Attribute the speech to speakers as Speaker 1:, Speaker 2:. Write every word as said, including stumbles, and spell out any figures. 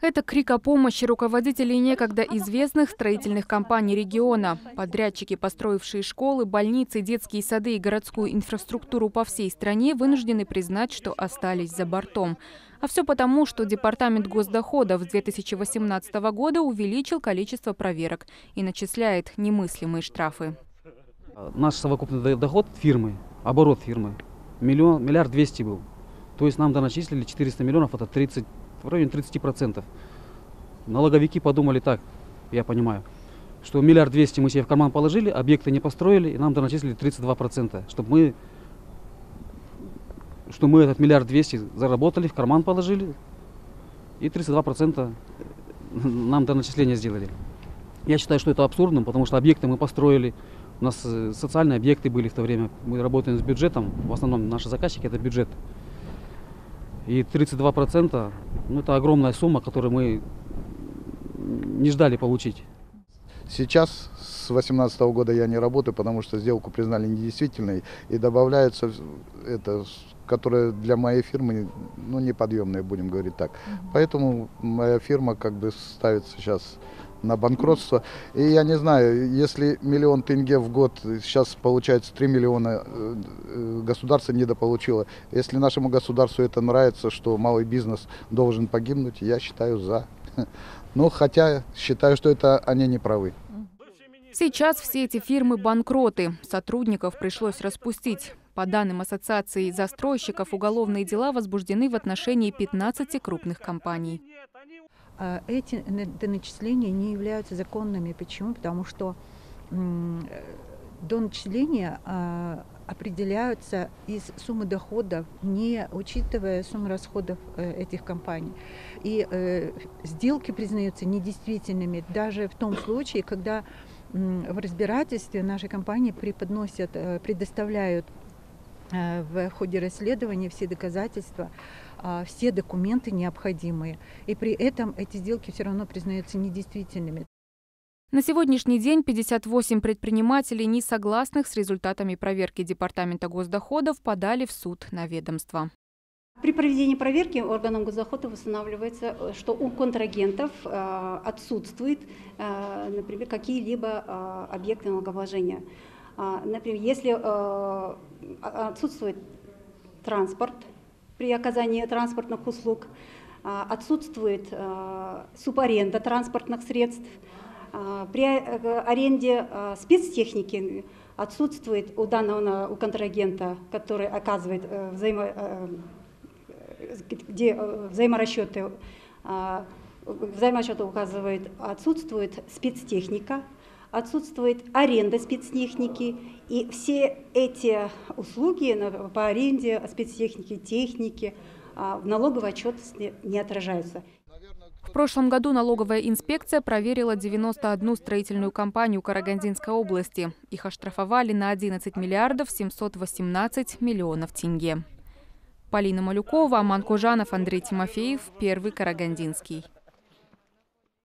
Speaker 1: Это крик о помощи руководителей некогда известных строительных компаний региона. Подрядчики, построившие школы, больницы, детские сады и городскую инфраструктуру по всей стране, вынуждены признать, что остались за бортом. А все потому, что Департамент госдоходов с две тысячи восемнадцатого года увеличил количество проверок и начисляет немыслимые штрафы.
Speaker 2: Наш совокупный доход фирмы, оборот фирмы, миллион, миллиард двести был. То есть нам доначислили четыреста миллионов, это тридцать, в районе тридцати процентов. Налоговики подумали так, я понимаю, что миллиард двести мы себе в карман положили, объекты не построили, и нам доначислили тридцать два процента, чтобы мы, что мы этот миллиард двести заработали, в карман положили, и тридцать два процента нам доначисления сделали. Я считаю, что это абсурдным, потому что объекты мы построили, у нас социальные объекты были в то время, мы работаем с бюджетом, в основном наши заказчики это бюджет. И тридцать два процента, ну, это огромная сумма, которую мы не ждали получить.
Speaker 3: Сейчас с две тысячи восемнадцатого года я не работаю, потому что сделку признали недействительной. И добавляется это, которое для моей фирмы, ну, неподъемное, будем говорить так. Поэтому моя фирма как бы ставится сейчас на банкротство. И я не знаю, если миллион тенге в год, сейчас получается три миллиона, государство недополучило. Если нашему государству это нравится, что малый бизнес должен погибнуть, я считаю за. Ну, хотя считаю, что это они не правы.
Speaker 1: Сейчас все эти фирмы банкроты. Сотрудников пришлось распустить. По данным Ассоциации застройщиков, уголовные дела возбуждены в отношении пятнадцати крупных компаний.
Speaker 4: Эти доначисления не являются законными. Почему? Потому что доначисления определяются из суммы доходов, не учитывая сумму расходов этих компаний. И сделки признаются недействительными даже в том случае, когда в разбирательстве наши компании преподносят, предоставляют в ходе расследования все доказательства, все документы необходимые. И при этом эти сделки все равно признаются недействительными.
Speaker 1: На сегодняшний день пятьдесят восемь предпринимателей, не согласных с результатами проверки Департамента госдоходов, подали в суд на ведомство.
Speaker 5: При проведении проверки органам госдоходов устанавливается, что у контрагентов отсутствуют, например, какие-либо объекты налогообложения. Например, если отсутствует транспорт при оказании транспортных услуг, отсутствует субаренда транспортных средств, при аренде спецтехники отсутствует у данного у контрагента, который оказывает взаимо, где взаиморасчеты, взаиморасчеты указывает, отсутствует спецтехника, отсутствует аренда спецтехники, и все эти услуги по аренде спецтехники, техники в налоговой отчетности не отражаются.
Speaker 1: В прошлом году налоговая инспекция проверила девяносто одну строительную компанию Карагандинской области. Их оштрафовали на одиннадцать миллиардов семьсот восемнадцать миллионов тенге. Полина Малюкова, Аман Кожанов, Андрей Тимофеев, Первый Карагандинский.